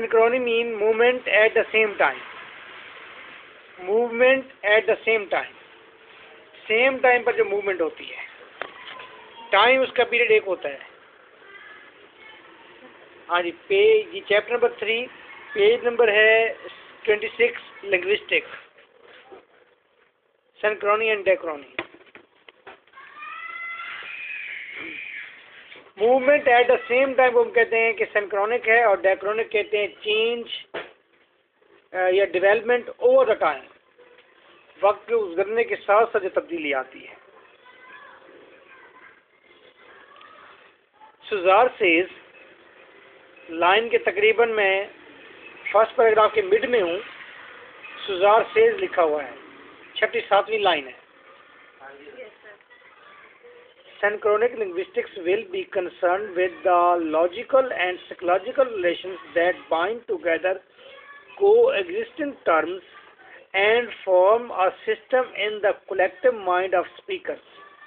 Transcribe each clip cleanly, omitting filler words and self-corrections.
Synchrony mean movement at the same time. Movement at the same time. Same time पर जो movement होती है, time उसका period एक होता है। हाँ जी, पेज, ये चैप्टर नंबर 3, पेज नंबर है 26, linguistic, synchronic and diachronic. Movement at the same time को हम कहते हैं कि सिंक्रोनिक है, और डायक्रोनिक कहते हैं चेंज या डेवलपमेंट ओवर द टाइम, वक्त के गुजरने के साथ साथ जो तब्दीली आती है। सुजार सेज, लाइन के तकरीबन मैं फर्स्ट पैराग्राफ के मिड में हूँ, सुजार सेज लिखा हुआ है, 67वीं लाइन है। Synchronic linguistics will be concerned with the logical and psychological relations that bind together coexisting terms and form a system in the collective mind of speakers.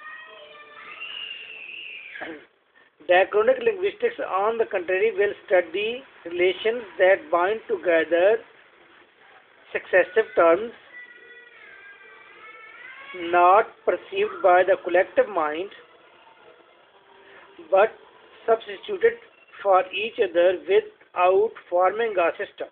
Diachronic linguistics, on the contrary, will study relations that bind together successive terms not perceived by the collective mind, but substituted for each other without forming a system.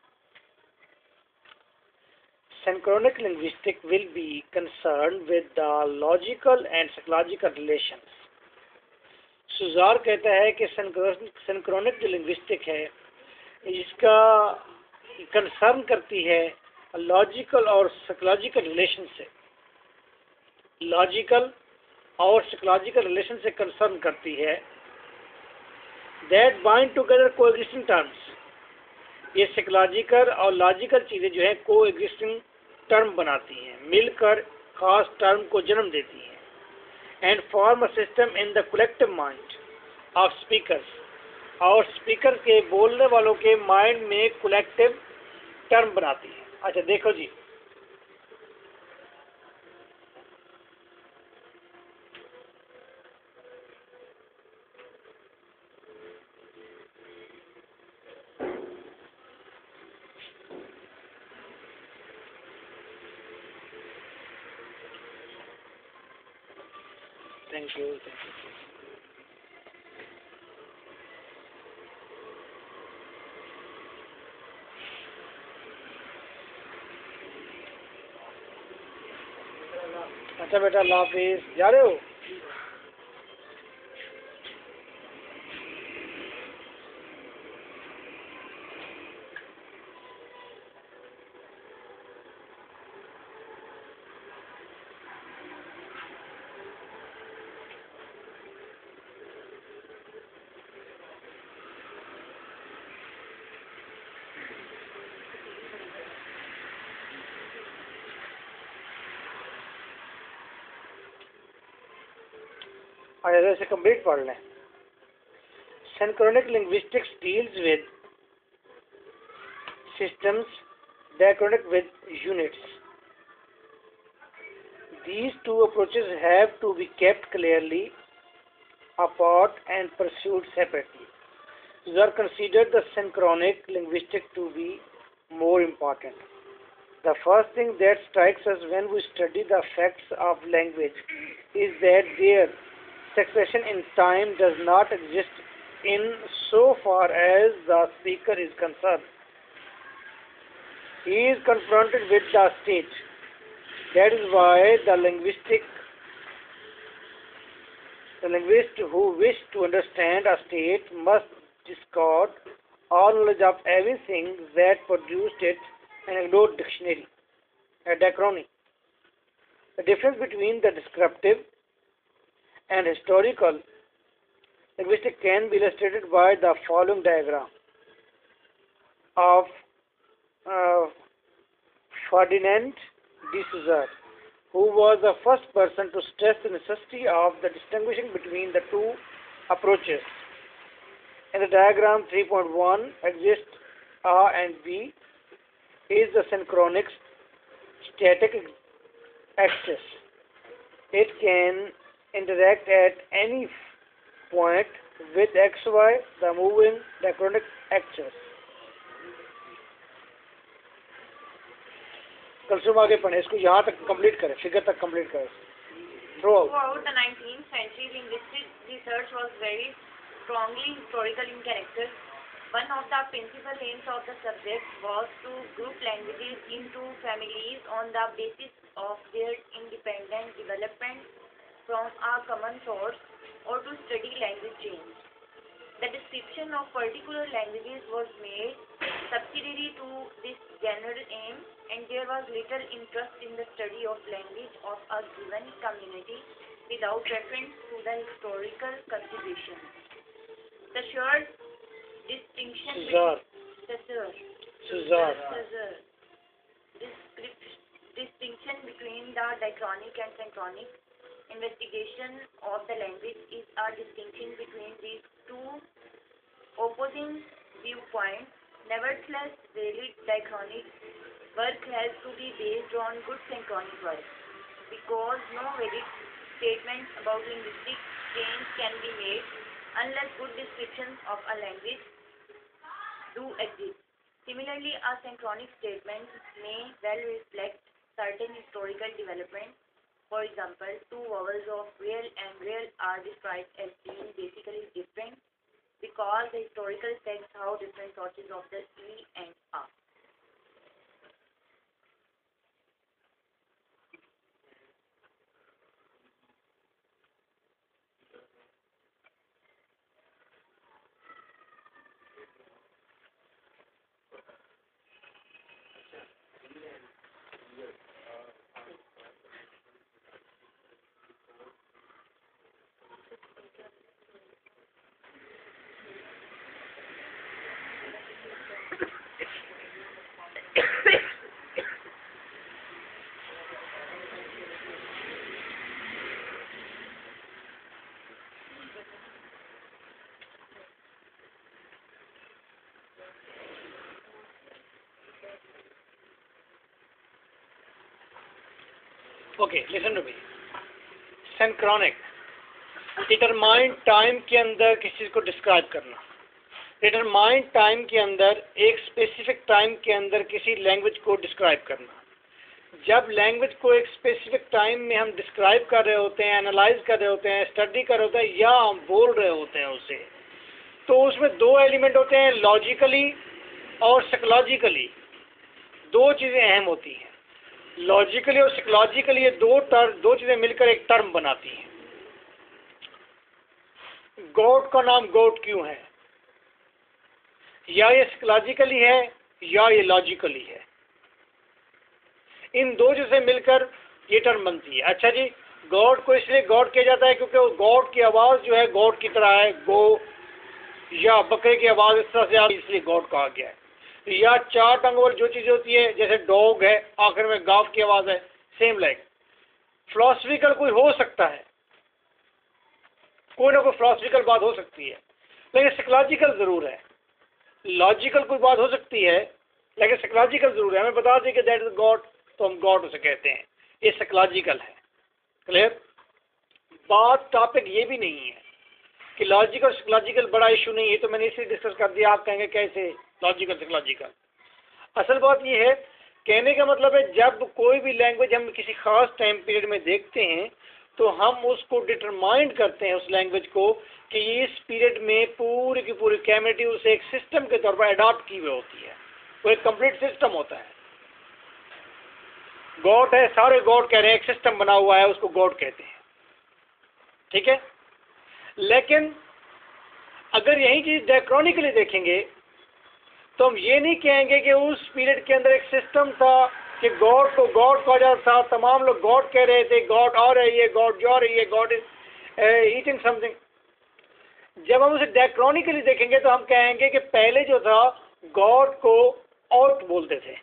Synchronic linguistics will be concerned with the logical and psychological relations. Saussure कहता है कि synchronic जो linguistic है, इसका concern करती है logical और psychological relation से, लॉजिकल और साइकोलॉजिकल रिलेशन से कंसर्न करती है। That bind together coexisting terms, ये साइकोलॉजिकल और लॉजिकल चीज़ें जो है कोएग्जिस्टिंग टर्म बनाती हैं, मिलकर खास टर्म को जन्म देती हैं। And form a system in the collective mind of speakers, और स्पीकर के बोलने वालों के माइंड में कलेक्टिव टर्म बनाती है। अच्छा देखो जी, थैंक यू। अच्छा बेटा, अल्लाह हाफिज़। जा रहे हो? अच्छा, इसे कंप्लीट पढ़ लें। Synchronic linguistics deals with systems, diachronic with units. These two approaches have to be kept clearly apart and pursued separately. These are considered the synchronic linguistic to be more important. The first thing that strikes us when we study the effects of language is that their succession in time does not exist in so far as the speaker is concerned. He is confronted with the state. That is why the linguist who wishes to understand a state must discard all knowledge of everything that produced it and ignore dictionary, a diachrony. The difference between the descriptive and historical linguistics can be illustrated by the following diagram of Ferdinand de Saussure, who was the first person to stress the necessity of the distinguishing between the two approaches. In the diagram 3.1 exists A and B is the synchronic static axis. It can interact at any point with XY, the moving diachronic axis. Kulsum आगे पढ़े, इसको यहाँ तक complete करें, figure तक complete करें। Throughout the 19th century, linguistic research was very strongly historical in character. One of the principal aims of the subject was to group languages into families on the basis of their independent development from a common source, or to study language change. The description of particular languages was made subsidiary to this general aim, and there was little interest in the study of language of a given community without reference to the historical consideration. The short distinction between the diachronic and synchronic investigation of the language is a distinction between these two opposing viewpoints. Nevertheless, valid diachronic work has to be based on good synchronic work, because no valid statements about linguistic change can be made unless good descriptions of a language do exist. Similarly, a synchronic statement may well reflect certain historical developments. For example, two vowels of real and real are described as being basically different because the historical facts how different sources of the E and A. Okay, listen to me. Synchronic, determined time के अंदर किसी चीज़ को describe करना। Determined time के अंदर, एक specific time के अंदर किसी लैंग्वेज को डिस्क्राइब करना। जब लैंग्वेज को एक स्पेसिफिक टाइम में हम डिस्क्राइब कर रहे होते हैं, एनालाइज कर रहे होते हैं, स्टडी कर रहे होते हैं, या हम बोल रहे होते हैं उसे, तो उसमें दो एलिमेंट होते हैं, लॉजिकली और साइकोलॉजिकली। दो चीज़ें अहम होती हैं, लॉजिकली और साइकोलॉजिकली। ये दो चीज़ें मिलकर एक टर्म बनाती हैं। गॉड का नाम गॉड क्यों है? या ये साइकोलॉजिकली है या ये लॉजिकली है। इन दो चीज़ों से मिलकर ये टर्म बनती है। अच्छा जी, गॉड को इसलिए गॉड किया जाता है क्योंकि गॉड की आवाज़ जो है गॉड की तरह है, गो या बकरे की आवाज़ इस तरह से आ, इसलिए गॉड कहा गया है। या चार टंग वाली जो चीज़ होती है, जैसे डॉग है, आखिर में गाव की आवाज़ है, सेम लाइक। फिलॉसफिकल कोई हो सकता है, कोई ना कोई फिलॉसफिकल बात हो सकती है, लेकिन साइकोलॉजिकल ज़रूर है। लॉजिकल कोई बात हो सकती है, लेकिन साइकोलॉजिकल ज़रूर है। हमें बता दें कि दैट इज गॉड, तो हम गॉड उसे कहते हैं। ये साइकोलॉजिकल है। क्लियर बात? टॉपिक ये भी नहीं है कि लॉजिकल साइकोलॉजिकल बड़ा इशू नहीं है, तो मैंने इसे डिस्कस कर दिया। आप कहेंगे कैसे लॉजिकल साइकोलॉजिकल? असल बात ये है, कहने का मतलब है जब कोई भी लैंग्वेज हम किसी खास टाइम पीरियड में देखते हैं, तो हम उसको डिटरमाइन करते हैं उस लैंग्वेज को कि इस पीरियड में पूरी की पूरी कम्युनिटी उसे एक सिस्टम के तौर पर अडॉप्ट की हुई होती है। वो एक कंप्लीट सिस्टम होता है। गॉड है, सारे गॉड कह रहे हैं, एक सिस्टम बना हुआ है, उसको गॉड कहते हैं। ठीक है, लेकिन अगर यही चीज डायक्रॉनिकली देखेंगे तो हम ये नहीं कहेंगे कि उस पीरियड के अंदर एक सिस्टम था कि गॉड को गॉड कहा जाता था, तमाम लोग गॉड कह रहे थे, गॉड आ रही है, गॉड जा रही है, गॉड इज ईटिंग समथिंग। जब हम उसे डायक्रॉनिकली देखेंगे तो हम कहेंगे कि पहले जो था गॉड को आउट बोलते थे,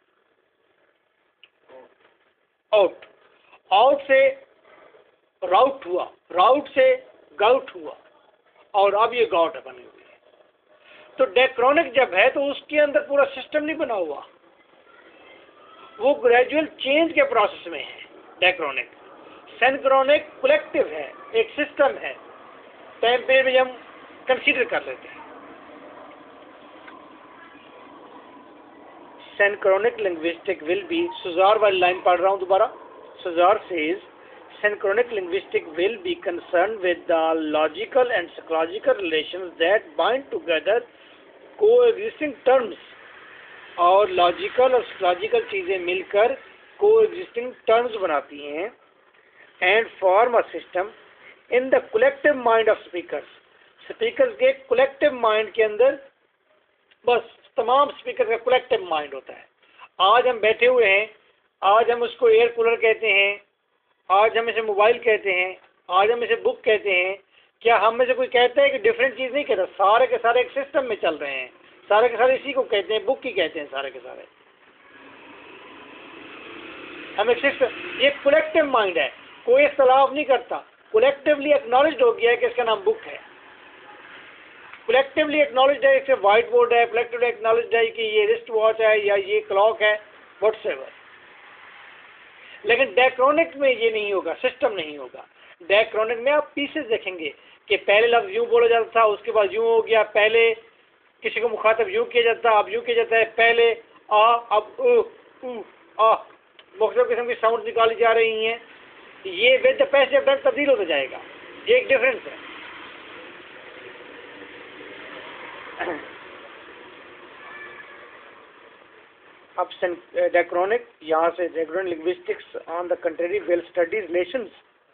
आउट, आउट से राउट हुआ, राउट से गाउट हुआ, और अब ये गॉड बनी हुई है। तो डायक्रॉनिक जब है तो उसके अंदर पूरा सिस्टम नहीं बना हुआ, वो ग्रेजुअल चेंज के प्रोसेस में है डायक्रॉनिक। सिंक्रोनिक कलेक्टिव है, एक सिस्टम है, टाइम पीरियड में हम कंसीडर कर लेते हैं। synchronic linguistic will be, सुजार वाली लाइन पढ़ रहा हूँ दोबारा. Saussure says synchronic linguistic will be concerned with the logical and psychological relations that bind together coexisting terms. और लॉजिकल और साइकोलॉजिकल चीजें मिलकर कोएग्जिस्टिंग टर्म्स बनाती हैं. And form a system in the collective mind of speakers. Speakers के collective mind के अंदर, बस तमाम स्पीकर का कलेक्टिव माइंड होता है. आज हम बैठे हुए हैं, आज हम उसको एयर कूलर कहते हैं, आज हम इसे मोबाइल कहते हैं, आज हम इसे बुक कहते हैं. क्या हम में से कोई कहता है कि डिफरेंट चीज़ नहीं कहता? सारे के सारे एक सिस्टम में चल रहे हैं, सारे के सारे इसी को कहते हैं, बुक ही कहते हैं सारे के सारे. हम एक सिस्टम, ये कलेक्टिव माइंड है, कोई इख्तलाफ नहीं करता. कलेक्टिवली एक्नॉलेज्ड हो गया है कि इसका नाम बुक है. कलेक्टिवली एक्नॉलेज्ड है कि व्हाइट बोर्ड है, कलेक्टिवली एक्नॉलेज्ड है कि ये रिस्ट वॉच है या ये क्लॉक है, व्हाट्सएवर. लेकिन डायक्रॉनिक में ये नहीं होगा, सिस्टम नहीं होगा. डायक्रॉनिक में आप पीसेस देखेंगे कि पहले लफ्ज़ यूँ बोला जाता था, उसके बाद यूँ हो गया, पहले किसी को मुखातब यूँ किया जाता, अब यूँ किया जाता है, पहले आ, अब उ आ, मुख्तलिफ किस्म की साउंड निकाली जा रही हैं. ये with the passage of time तब्दील होता जाएगा. ये एक डिफरेंस है. अब डायक्रॉनिक, यहाँ से diachronic linguistics on the contrary will study relations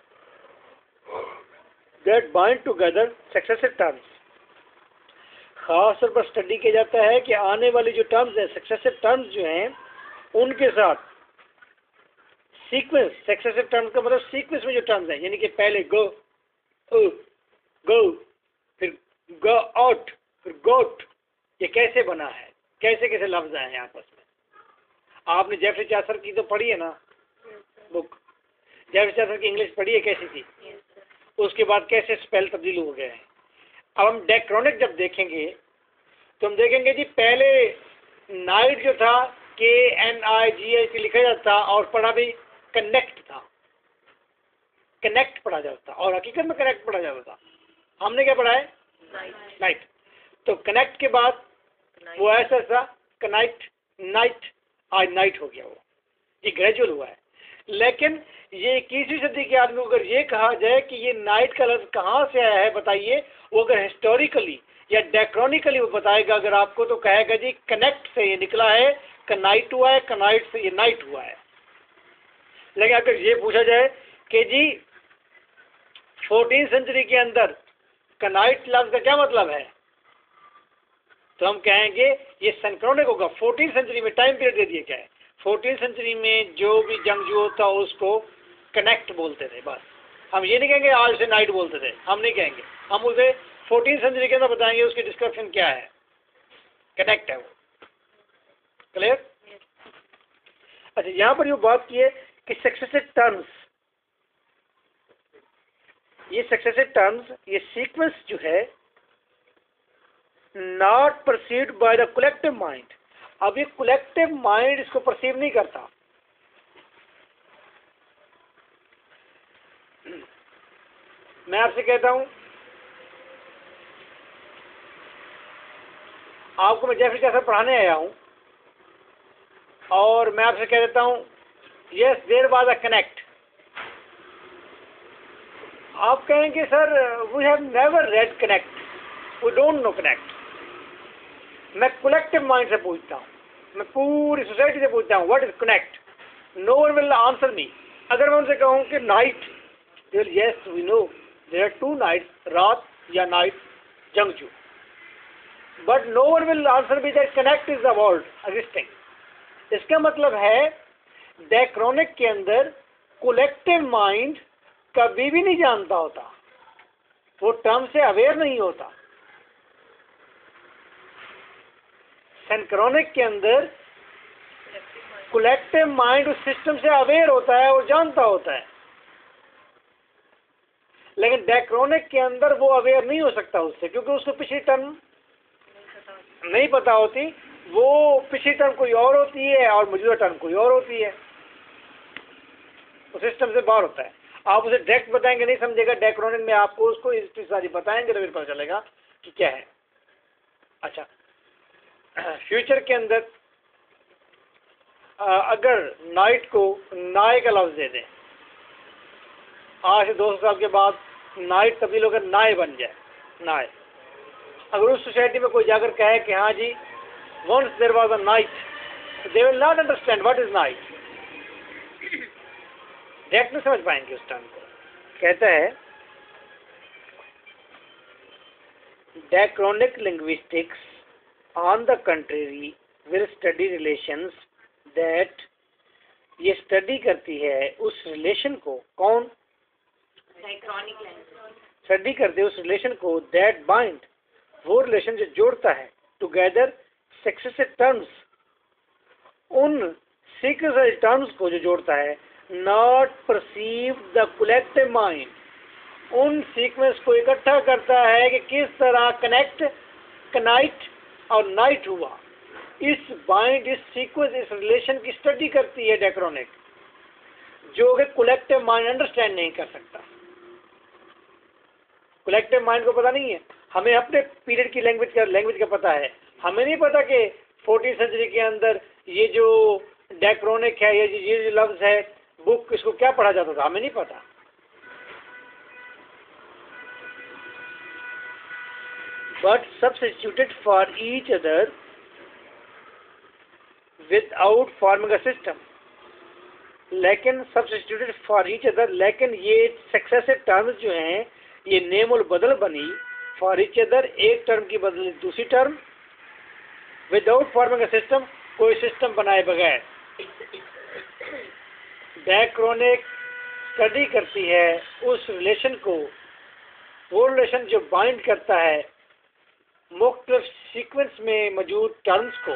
that bind together successive terms. खास तौर पर स्टडी किया जाता है कि आने वाली जो टर्म्स हैं, सक्सेसिव टर्म्स जो हैं, उनके साथ सीक्वेंस. सक्सेसिव टर्म्स का मतलब सीक्वेंस में जो टर्म्स हैं, यानी कि पहले गो, गो, फिर गो आउट, फिर गोट, ये कैसे बना है, कैसे कैसे लफ्ज आए हैं आपस में. आपने जेफरी चासर की तो पढ़ी है ना बुक, जेफरी चासर की इंग्लिश पढ़ी है, कैसी थी? उसके बाद कैसे स्पेल तब्दील हो गए हैं. अब हम डायक्रॉनिक जब देखेंगे तो हम देखेंगे जी पहले नाइट जो था KNIGHT लिखा जाता था और पढ़ा भी कनेक्ट था, कनेक्ट पढ़ा जाता था, और हकीकत में कनेक्ट पढ़ा जाता था. हमने क्या पढ़ा है? नाइट. तो कनेक्ट के बाद वो ऐसा था कनेक्ट, नाइट, आज नाइट हो गया. वो ये ग्रेजुअल हुआ है. लेकिन ये 21वीं सदी के आदमी को अगर ये कहा जाए कि ये नाइट का लफ्ज़ कहाँ से आया है बताइए, वो अगर हिस्टोरिकली या डेक्रोनिकली वो बताएगा अगर आपको, तो कहेगा जी कनेक्ट से ये निकला है, कनाइट हुआ है, कनाइट से ये नाइट हुआ है. लेकिन अगर ये पूछा जाए कि जी 14वीं सेंचुरी के अंदर कनाइट लफ्ज़ का क्या मतलब है, तो हम कहेंगे ये सिंक्रोनिक होगा. 14वीं सेंचुरी में टाइम पीरियड दे दिया क्या है. 14वीं सेंचुरी में जो भी जंगजू होता उसको कनेक्ट बोलते थे. बस हम ये नहीं कहेंगे आज से नाइट बोलते थे, हम नहीं कहेंगे. हम उसे 14वीं सेंचुरी के अंदर बताएंगे उसकी डिस्क्रिप्शन क्या है, कनेक्ट है वो. क्लियर? अच्छा, यहाँ पर ये बात की है कि सक्सेसिव टर्म्स, ये सक्सेसिव टर्म्स, ये सीक्वेंस जो है not perceived by the collective mind. अब ये कलेक्टिव माइंड इसको परसीव नहीं करता. मैं आपसे कहता हूं, आपको मैं जेफरी चासर पढ़ाने आया हूं और मैं आपसे कह देता हूं yes there was a connect. आप कहेंगे sir we have never read connect, we don't know connect. मैं कलेक्टिव माइंड से पूछता हूँ, मैं पूरी सोसाइटी से पूछता हूँ what is connect. No one will answer me. अगर मैं उनसे कहूँ कि knight, they will yes we know there are two knights, रात या नाइट, जंगजू. But no one will answer me that connect is the world existing. इसका मतलब है डायक्रॉनिक के अंदर कलेक्टिव माइंड कभी भी नहीं जानता होता, वो टर्म से अवेयर नहीं होता. सिंक्रोनिक के अंदर कलेक्टिव माइंड उस सिस्टम से अवेयर होता है और जानता होता है. लेकिन डायक्रॉनिक के अंदर वो अवेयर नहीं हो सकता उससे, क्योंकि उसको पिछली टर्म नहीं पता होती. वो पिछली टर्म कोई और होती है और मौजूदा टर्म कोई और होती है, वो सिस्टम से बाहर होता है. आप उसे डायरेक्ट बताएंगे नहीं समझेगा. डायक्रॉनिक में आपको उसको हिस्ट्री सारी बताएंगे तो फिर पता चलेगा कि क्या है. अच्छा, फ्यूचर के अंदर अगर नाइट को नाए का लफ्ज़ दे दें, आज से 200 साल के बाद नाइट तब्दील होकर नाए बन जाए, नाए, अगर उस सोसाइटी में कोई जाकर कहे कि हाँ जी once there was a knight, they will not understand what is knight, direct नहीं समझ पाएंगे उस टर्म को। कहता है diachronic linguistics on the contrary will study relations that, ये स्टडी करती है उस रिलेशन को, कौन, डायक्रॉनिक लैंग्वेज, स्टडी करते है उस रिलेशन को, दैट बाइंड, वो रिलेशन जो जोड़ता है, टुगेदर सक्सेसिव टर्म्स, उन सीक्वेंशियल टर्म्स को जो जोड़ता है, not perceive the collective mind, उन सीक्वेंस को इकट्ठा करता है कि किस तरह कनेक्ट, कनाइट और नाइट हुआ। इस बाइंड, इस सीक्वेंस, इस रिलेशन की स्टडी करती है डायक्रॉनिक, जो कि कलेक्टिव माइंड अंडरस्टैंड नहीं कर सकता। कलेक्टिव माइंड को पता नहीं है, हमें अपने पीरियड की लैंग्वेज का पता है, हमें नहीं पता कि 14वीं सदी के अंदर ये जो डायक्रॉनिक है, ये जो लफ्ज़ है, बुक, इसको क्या पढ़ा जाता था, हमें नहीं पता। But substituted for each other without forming a system, लेकिन substituted for each other, लेकिन ये successive terms जो हैं ये नेम और बदल बनी for each other, एक टर्म की बदली दूसरी term, without forming a system, कोई सिस्टम बनाए बगैर। डायक्रॉनिक स्टडी करती है उस रिलेशन को, वो रिलेशन जो बाइंड करता है मुख्तलिफ सीक्वेंस में मौजूद टर्म्स को।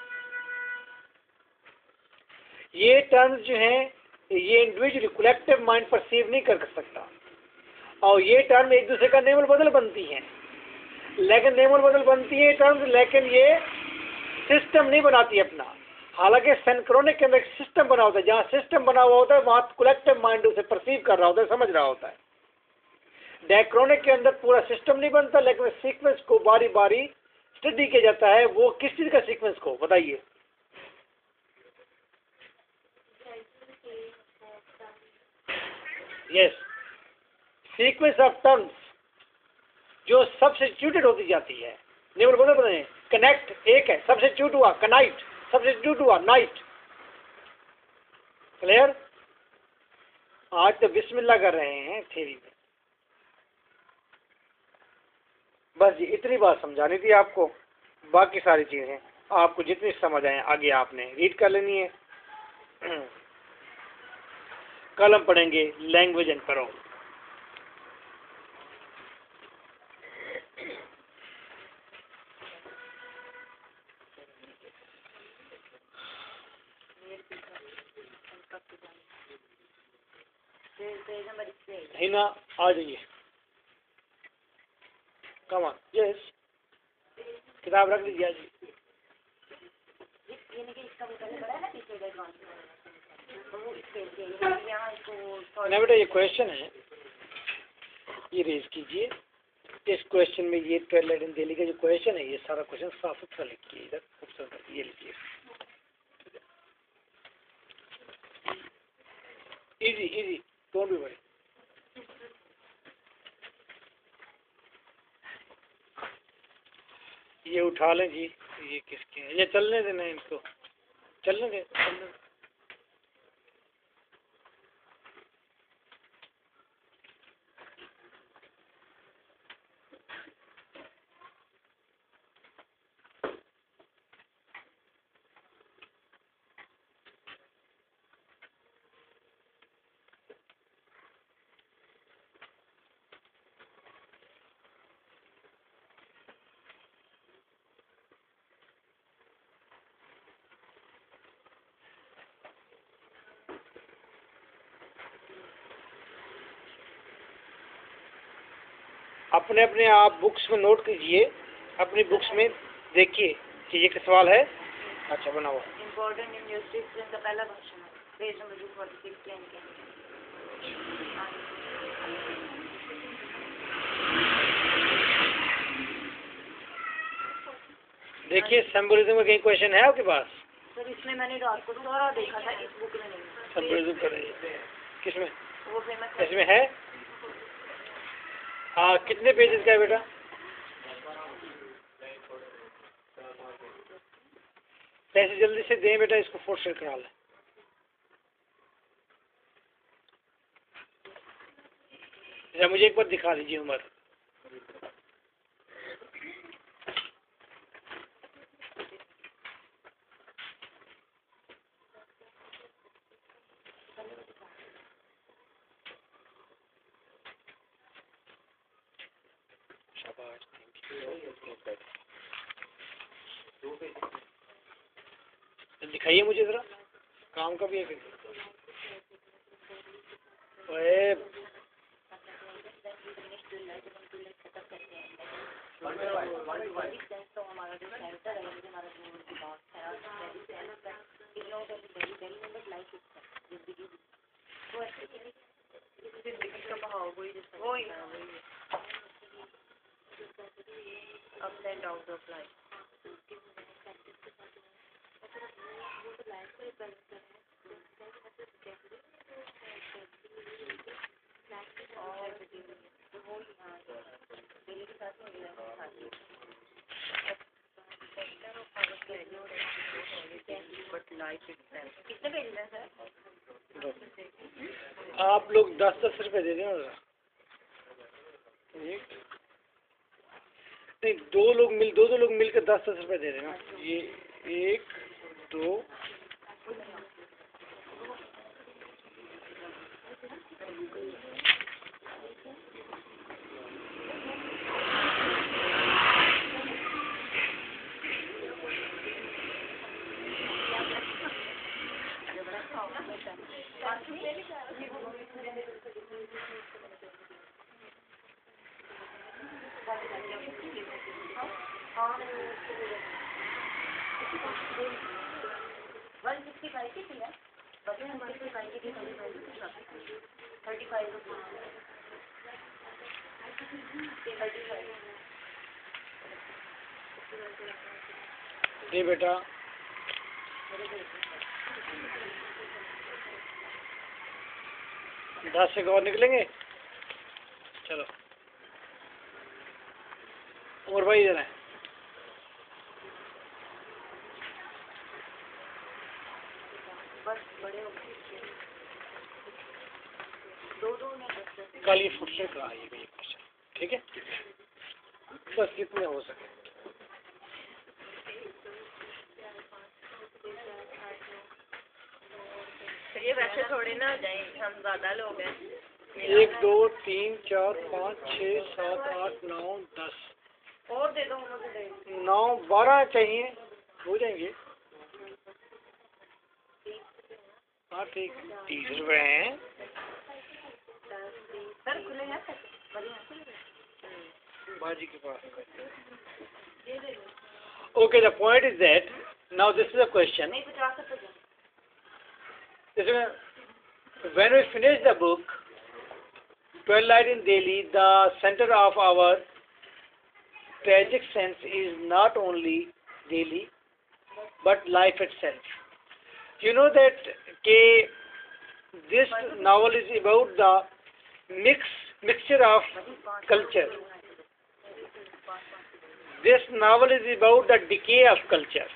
ये टर्म्स जो हैं ये इंडिविजुअली कलेक्टिव माइंड परसीव नहीं कर सकता, और ये टर्म एक दूसरे का नेम और बदल बनती हैं, लेकिन नेम और बदल बनती है टर्म्स, लेकिन ये सिस्टम नहीं बनाती अपना। हालांकि सिंक्रोनिक के अंदर एक सिस्टम बना होता है, जहाँ सिस्टम बना हुआ होता है वहाँ कलेक्टिव माइंड उसे परसीव कर रहा होता है, समझ रहा होता है। डायक्रॉनिक के अंदर पूरा सिस्टम नहीं बनता, लेकिन सीक्वेंस को बारी बारी स्टडी किया जाता है। वो किस चीज का सीक्वेंस को बताइए? यस, सीक्वेंस ऑफ टर्म्स जो सब्स्टिट्यूटेड होती जाती है। नेवल बदल बने, कनेक्ट एक है, सब्स्टिट्यूट हुआ कनाइट, सब्स्टिट्यूट हुआ नाइट। क्लियर? आज तो बिस्मिल्लाह कर रहे हैं थ्योरी में। बस जी इतनी बात समझानी थी आपको, बाकी सारी चीज़ें आपको जितनी समझ आए आगे आपने रीड कर लेनी है। कल हम पढ़ेंगे लैंग्वेज एंड परो। हिना आ जाइए, कम ऑन, यस, किताब रख लीजिए जी। ना बेटा ये क्वेश्चन है, ये रेज कीजिए। इस क्वेश्चन में ये ट्वेल्थ इन दिल्ली का जो क्वेश्चन है, ये सारा क्वेश्चन साफ सुथरा लिखिए इधर, खूबसूरत ये लिखिए। Easy easy, don't be worry. ये उठा लें जी, ये किसके हैं? ये चलने देना इनको, चलने दे, चलने दे। अपने अपने आप बुक्स में नोट कीजिए, अपनी बुक्स में देखिए कि ये क्या सवाल है। अच्छा बनाओ। इम्पोर्टेंट यूनिवर्सिटीज का पहला क्वेश्चन है, पेज नंबर 246 के अंक। देखिए सिंबलिज्म का कहीं क्वेश्चन है आपके पास? सर इसमें मैंने रात को सारा देखा था, इस बुक में नहीं। सब प्रेज्यूम कर रही है। किसमें? वो फेमस इसमें है। हाँ, कितने पेजेस का है बेटा? पैसे जल्दी से दें बेटा, इसको फोर्थ शेयर करा लें। अच्छा, मुझे एक बार दिखा दीजिए उमर। दिखाइए मुझे जरा, काम का भी है फिर। ओए ups and downs of life. कितने पेज हैं सर? आप लोग 10-10 रुपए दे देना जरा। एक नहीं, दो लोग मिल के 10-10 रुपए दे देना। ये 1 2 दे बेटा। दस से और निकलेंगे। चलो उमर भाई इधर है। कल ये फुट से कराइएगा ये क्वेश्चन, ठीक है? बस जितने हो सके। ये वैसे थोड़ी ना जाए, हम ज्यादा लोग हैं। 1 2 3 4 5 6 7 8 9 10 और दे दो मुझे। 9 12 चाहिए, हो जाएंगे। हाँ ठीक, 30 रुपए हैं सर, खुले हैं बाजी के पास। Okay, the point is that now this is a question. नहीं, 50 रुपए। When we finish the book, Twilight in Delhi, the center of our tragic sense is not only Delhi, but life itself. You know that this novel is about the mixture of culture. This novel is about the decay of culture.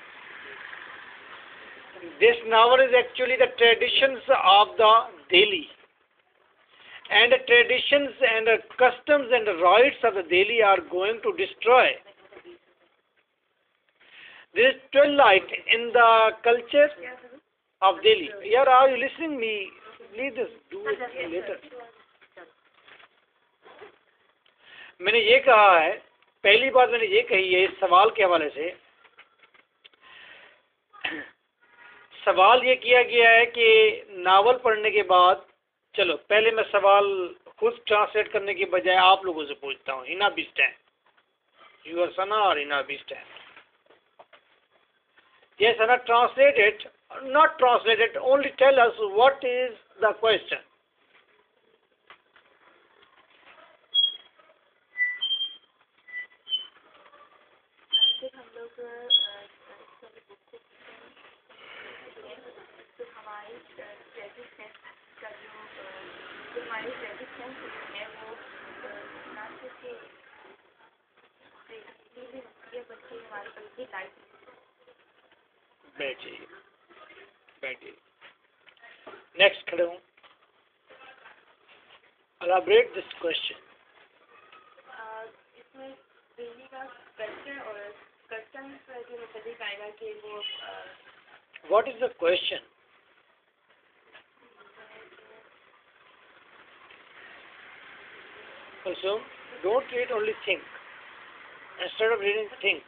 This novel is actually the traditions of the Delhi, and the traditions and the customs and the rights of the Delhi are going to destroy. There is twilight in the culture of Delhi. Yeah, are you listening me? Leave this, do it later. मैंने ये कहा है, पहली बात मैंने ये कही है इस सवाल के हवाले से। सवाल ये किया गया है कि नावल पढ़ने के बाद, चलो पहले मैं सवाल खुद ट्रांसलेट करने के बजाय आप लोगों से पूछता हूँ। इना बिस्टैन, यूर सना और इना बिस्टैन, yes Sana, translate it, not translate it, only tell us what is the question. हमारी रेजिस्टेंस का जो हमारी रेजिस्टेंस है वो ना सिर्फ भी होती है बल्कि हमारी बल्कि लाइफ। बैठिए बैठिए, नेक्स्ट खड़े हूँ। Elaborate this question. इसमें दिल्ली का कल्चर और कस्टम्स के मुताबिक आएगा कि वो What is the question? Also, don't read, only think. Instead of reading, think.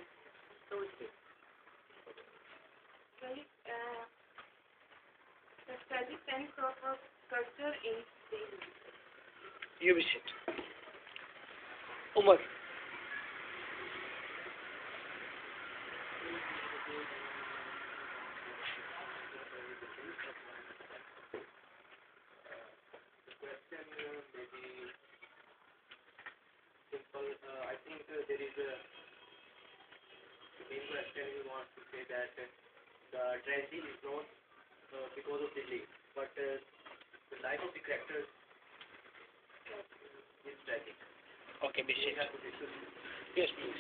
The tragic sense of a culture in Delhi. You be sit. Umar. I think there is a main question we want to say that the tragedy is not because of Delhi, but the life of the characters is tragic. Okay, be sit. Yes, please.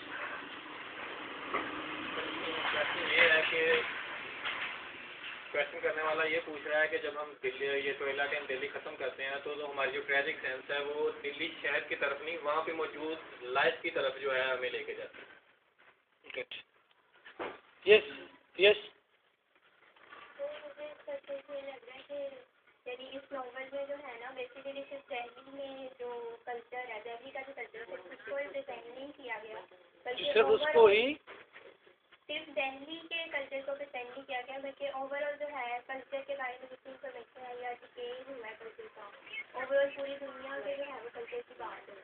Question करने वाला ये पूछ रहा है कि जब हम दिल्ली ये टॉयलेट इन दिल्ली ख़त्म करते हैं तो हमारी जो ट्रैजिक सेंस है वो दिल्ली शहर की तरफ नहीं, वहाँ पे मौजूद लाइफ की तरफ जो है हमें लेके जाता है। Good. Yes, yes. तो मुझे सबसे ये लग रहा है कि यानी इस नॉवल में जो है ना बेसिकली सिर्फ दिल्ली में जो कल्चर है, दिल्ली का जो कल्चर है उसको रिप्रेजेंट नहीं किया गया, बल्कि सिर्फ उसको ही सिर्फ दिल्ली के कल्चर को प्रेजेंट नहीं किया गया, बल्कि ओवरऑल जो है कल्चर के बारे में जितनी इन्फॉर्मेशन है या डिटेल हुआ है कल्चर का, ओवरऑल पूरी दुनिया के जो है वो कल्चर की बात है।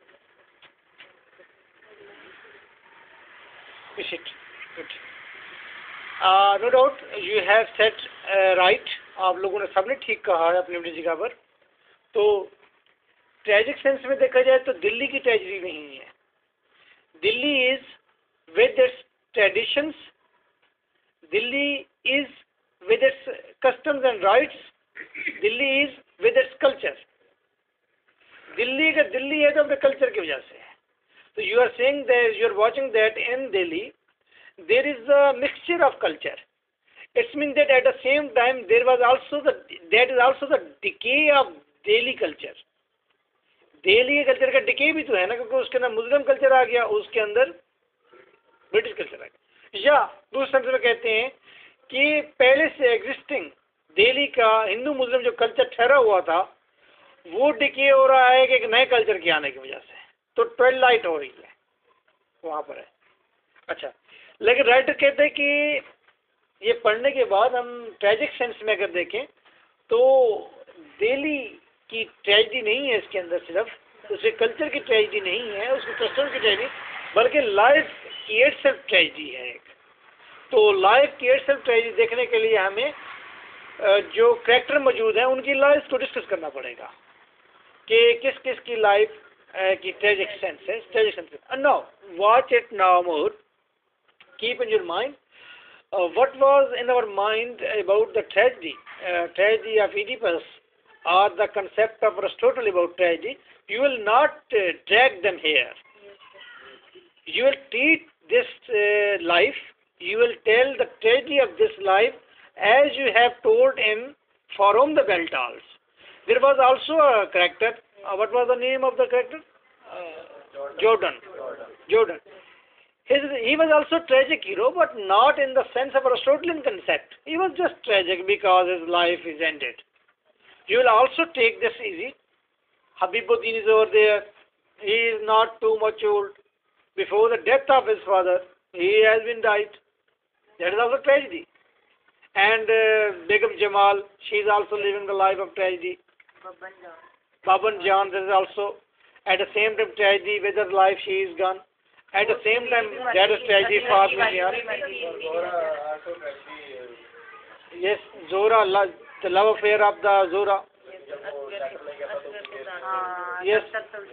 be sit. Good. No doubt you have said right. आप लोगों ने सबने ठीक कहा है अपनी अपनी जगह पर। तो ट्रेजिक सेंस में देखा जाए तो दिल्ली की ट्रेजिडी नहीं है। Delhi is with its traditions, Delhi is with its customs and rites, Delhi is with its culture. Delhi का दिल्ली है तो अपने कल्चर की वजह से है। So you are saying that you are watching that in Delhi there is a mixture of culture. It means that at the same time there was also the decay of Delhi culture. Delhi के culture का decay भी तो है ना, क्योंकि उसके अंदर Muslim culture आ गया, उसके अंदर ब्रिटिश कल्चर आ गया। या दूसरे शब्द में कहते हैं कि पहले से एग्जिस्टिंग दिल्ली का हिंदू मुस्लिम जो कल्चर ठहरा हुआ था वो डिके हो रहा है कि एक नए कल्चर के आने की वजह से, तो ट्वेलाइट हो रही है वहाँ पर है। अच्छा, लेकिन राइटर कहते हैं कि ये पढ़ने के बाद हम ट्रेजिक सेंस में अगर देखें तो दिल्ली की ट्रेजिडी नहीं है इसके अंदर, सिर्फ उसके कल्चर की ट्रेजिडी नहीं है, उसके कस्टम की ट्रेजिडी, बल्कि लाइफ की इटसेल्फ ट्रेजिडी है एक। तो लाइफ की इटसेल्फ ट्रेजिडी देखने के लिए हमें जो कैरेक्टर मौजूद हैं उनकी लाइफ को डिस्कस करना पड़ेगा कि किस किस की लाइफ की ट्रेजिक सेंस है, tragic sense. Now watch it now more, keep in your mind what was in our mind about the tragedy of Oedipus, or the concept of Aristotle about tragedy. You will not drag them here. You will treat this life, you will tell the tragedy of this life as you have told in For Whom the Bell Tolls. There was also a character, what was the name of the character? Jordan. He was also a tragic hero, but not in the sense of Aristotelian concept. He was just tragic because his life is ended. You will also take this easy. Habibuddin is over there. He is not too much old. Before the death of his father, he has been died. That is also tragedy. And Begum Jamal, she is also living the life of tragedy. Baban Jan, this is also at the same time tragedy, whether life she is gone. At the same time, that is tragedy for Jan. Yes, Zora, the love affair of the Zora. Yes,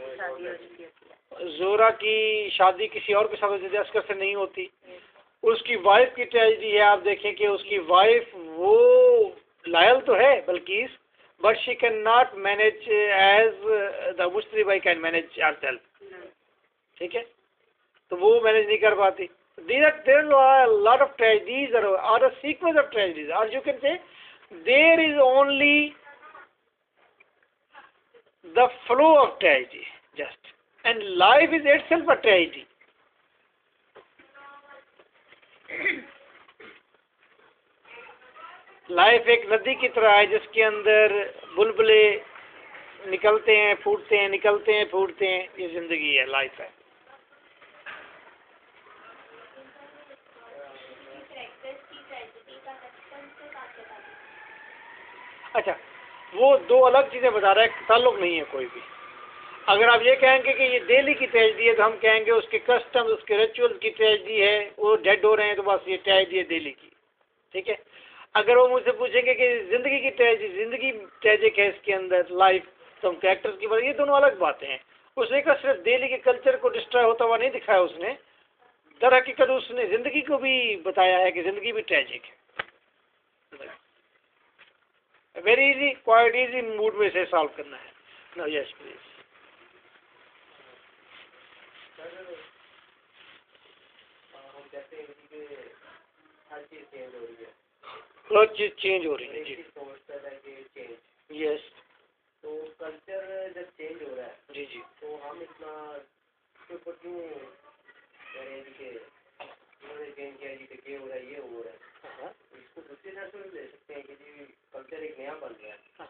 जोरा की शादी किसी और के साथ असकर से नहीं होती। उसकी वाइफ की ट्रेजेडी है, आप देखें कि उसकी वाइफ वो लायल तो है Bilquis, but she can not manage as the Mushtari भाई कैन मैनेज आर सेल्फ, ठीक है, तो वो मैनेज नहीं कर पाती. There are a lot of tragedies or a sequence of tragedies, or you can say there is only the flow of tragedy just, and life is itself a tragedy. Life एक नदी की तरह है जिसके अंदर बुलबुले निकलते हैं, फूटते हैं, निकलते हैं, फूटते हैं. ये जिंदगी है, लाइफ है. अच्छा, वो दो अलग चीज़ें बता रहा है, ताल्लुक नहीं है कोई भी. अगर आप ये कहेंगे कि ये दिल्ली की ट्रेजेडी है तो हम कहेंगे उसके कस्टम्स, उसके रिचुअल्स की ट्रेजेडी है, वो डेड हो रहे हैं तो बस ये ट्रेजेडी है दिल्ली की, ठीक है. अगर वो मुझसे पूछेंगे कि ज़िंदगी की ट्रेजेडी, ज़िंदगी ट्रेजिक है इसके अंदर, लाइफ तो कैरेक्टर्स की बात, ये दोनों अलग बातें हैं. उसने कहा सिर्फ दिल्ली के कल्चर को डिस्ट्रॉय होता हुआ नहीं दिखाया उसने, दर हकीकत उसने ज़िंदगी को भी बताया है कि ज़िंदगी भी ट्रेजिक है. Very easy, quite easy mood में से सॉल्व करना है. No, yes please. हम कहते हैं कि हर चीज़ चेंज हो रही है, हर चीज़ चेंज हो रही है जी. समझता है कि चेंज, यस. तो कल्चर जब चेंज हो रहा है जी जी, तो हम इतना उसके ऊपर क्यों कह रहे हैं कि उन्होंने चेंज किया जी, कि ये हो रहा है, ये हो रहा है. इसको दूसरी तरह से ले सकते हैं कि जी कल्चर एक नया बन गया है.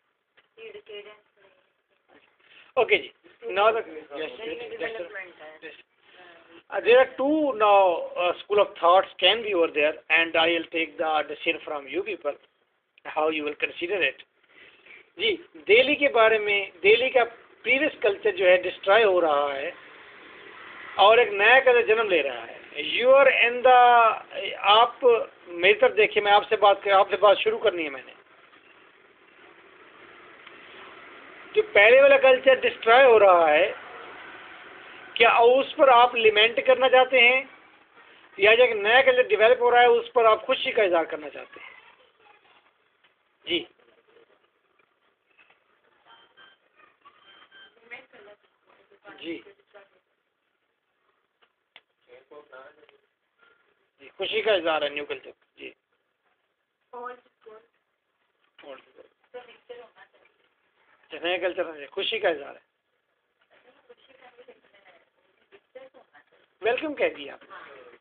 ओके जी. Now there are two now school of thoughts can be over there, and I will take the decision from you people how you will consider it. जी, दिल्ली के बारे में, दिल्ली का प्रीवियस कल्चर जो है डिस्ट्रॉय हो रहा है और एक नया कल्चर जन्म ले रहा है. यू आर इन द, आप मेरी तरफ देखिए, मैं आपसे बात शुरू करनी है. मैंने जो पहले वाला कल्चर डिस्ट्रॉय हो रहा है, क्या उस पर आप लिमेंट करना चाहते हैं, या जो एक नया कल्चर डेवलप हो रहा है उस पर आप खुशी का इजहार करना चाहते हैं? जी जी जी, खुशी का इजहार है न्यू कल्चर. जी, नया कल्चर है, खुशी का इजहार है. वेलकम कह दिया आपने.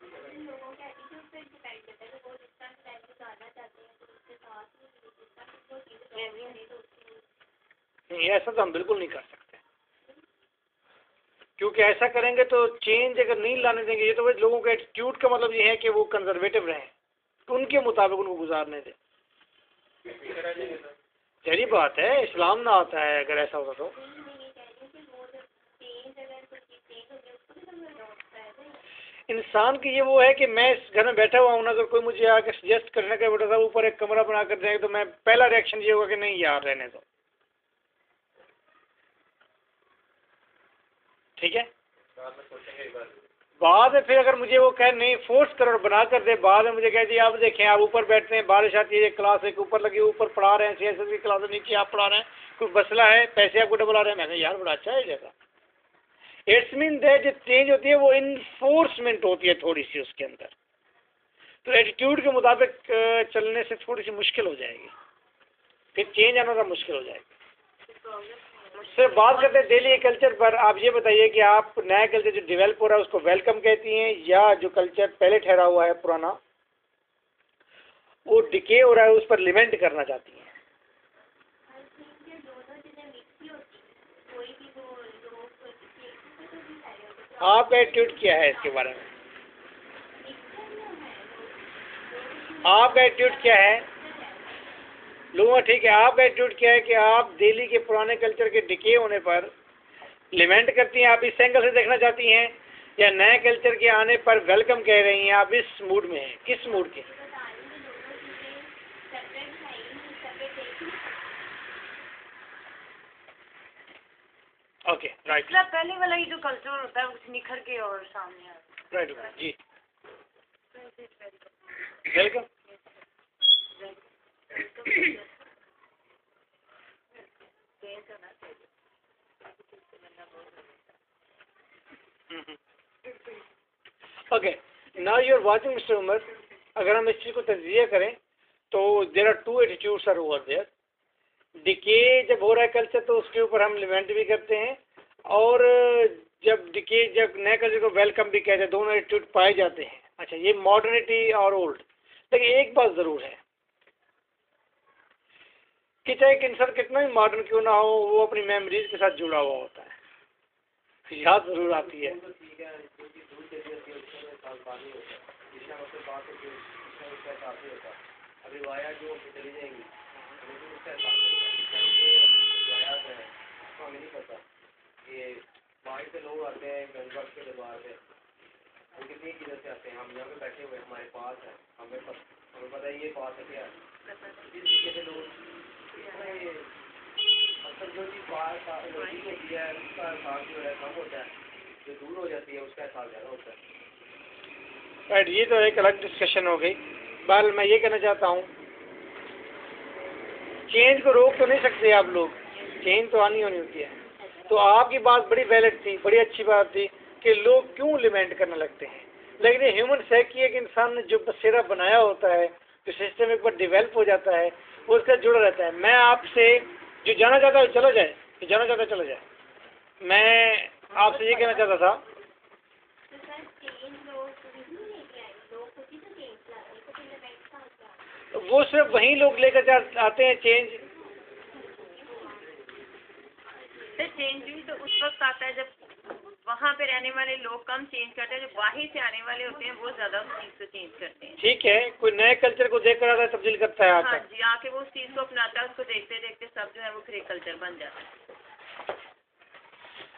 नहीं, ऐसा तो हम बिल्कुल नहीं कर सकते, क्योंकि ऐसा करेंगे तो चेंज अगर नहीं लाने देंगे, ये तो वही लोगों के एटीट्यूड का मतलब ये है कि वो कंजर्वेटिव रहें, तो उनके मुताबिक उनको गुजारने दें. तेरी बात है, इस्लाम ना आता है अगर ऐसा होता तो. इंसान की ये वो है कि मैं इस घर में बैठा हुआ हूँ, अगर कोई मुझे आके सजेस्ट करने का बेटा साहब ऊपर एक कमरा बना कर देंगे, तो मैं पहला रिएक्शन ये होगा कि नहीं यार रहने दो, ठीक है. बाद में फिर अगर मुझे वो कहे नहीं फोर्स करो बना कर दे, बाद में मुझे कह दिए आप देखें आप ऊपर बैठते हैं, बारिश आती है, क्लास एक ऊपर लगी, ऊपर पढ़ा रहे हैं, CSS की क्लास नीचे आप पढ़ा रहे हैं, कोई मसला है, पैसे आपको डबल आ रहे हैं. मैंने यार बड़ा अच्छा है जैसा. इट्स मीन दैट जो चेंज होती है वो इन्फोर्समेंट होती है थोड़ी सी उसके अंदर, तो एटीट्यूड के मुताबिक चलने से थोड़ी सी मुश्किल हो जाएगी, फिर चेंज आना तो मुश्किल हो जाएगी. सिर्फ बात करते हैं दिल्ली कल्चर पर. आप ये बताइए कि आप नया कल्चर जो डेवलप हो रहा है उसको वेलकम कहती हैं, या जो कल्चर पहले ठहरा हुआ है पुराना वो डिके हो रहा है उस पर लिमेंट करना चाहती हैं? आपका एटीट्यूड क्या है इसके बारे में? आपका एटीट्यूड क्या है लोगों? ठीक है, आपका एटीट्यूड क्या है कि आप दिल्ली के पुराने कल्चर के डिके होने पर लिमेंट करती हैं, आप इस एंगल से देखना चाहती हैं, या नए कल्चर के आने पर वेलकम कह रही हैं? आप इस मूड में हैं, किस मूड के? Okay, right. पहले वाला ही जो कल्चर होता है वो निखर के और सामने आता है. राइट जी, वेलकम. वाचिंग मिस्टर उमर, अगर हम इस चीज़ को तज्जिया करें तो there are two attitudes are over there. Decay जब हो रहा है कल्चर तो उसके ऊपर हम लिमेंट भी करते हैं, और जब नए कल्चर को वेलकम भी कहते हैं, दोनों एटीट्यूड पाए जाते हैं। अच्छा, ये मॉडर्निटी और ओल्ड। लेकिन एक बात ज़रूर है कि चाहे एक इंसान कितना भी मॉडर्न क्यों ना हो, वो अपनी मेमोरीज के साथ जुड़ा हुआ होता है, याद ज़रूर आती है। ठीक है, जो चीज़ दूर चली जाती है उसका एहसास बाद नहीं होता, जिसका मतलब बात है कि उसका एहसास नहीं होता। अभी वाया जो चली जाएंगी लेकिन उसका एहसास वाया है उसको हमें नहीं पता। ये बाहर से लोग आते हैं गंजबाग के दरबार पे, वो कितनी किधर से आते हैं, हम यहाँ पे बैठे हुए हमारे पास है, हमें पता है ये पास है क्या है, इस तरीके से लोग मतलब जो चीज़ बाहर होती है उसका एहसास जो है कम होता है, जो दूर हो जाती है उसका एहसास ज़्यादा होता है। राइट, ये तो एक अलग डिस्कशन हो गई। बहरहाल मैं ये कहना चाहता हूँ, चेंज को रोक तो नहीं सकते आप लोग, चेंज तो आनी होनी होती है। तो आपकी बात बड़ी वैलिड थी, बड़ी अच्छी बात थी कि लोग क्यों लिमेंट करने लगते हैं, लेकिन ये ह्यूमन साइकी एक इंसान ने जो बसेरा बनाया होता है, जो सिस्टम एक बार डेवलप हो जाता है, वो उसका जुड़ा रहता है। मैं आपसे जो जाना चाहता है चला जाए, जो जाना चाहता है चला जाए। मैं आपसे ये कहना चाहता था, वो सिर्फ वही लोग लेकर आते हैं चेंज। चेंज भी तो उस वक्त आता है जब वहाँ पे रहने वाले लोग कम चेंज करते हैं, जो बाहर से आने वाले होते हैं वो ज़्यादा उस चीज़ को चेंज करते हैं। ठीक है, कोई नए कल्चर को देखकर आता है, तब्दील करता है हाँ आता। जी, आके वो उस चीज़ को अपनाता है, उसको देखते देखते सब जो है वो फिर एक कल्चर बन जाता है।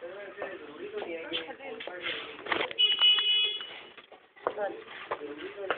जरूरी तो नहीं है कि